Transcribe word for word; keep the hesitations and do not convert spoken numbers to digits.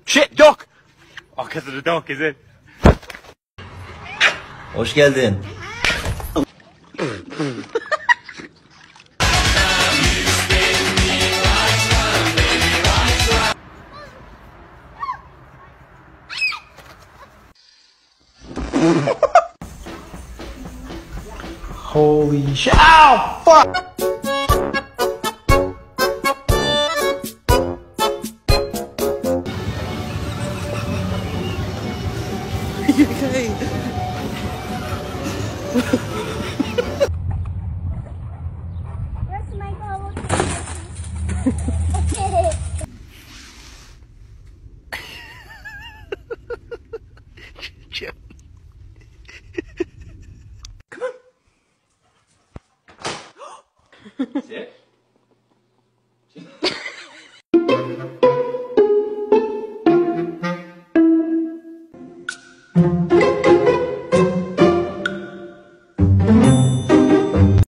Shit, duck! Oh, because of the duck, is it? Hoş geldin. Holy shit! Ow! Fuck! Okay. Where's my bubble? Okay. Chip. Sit. Thank you.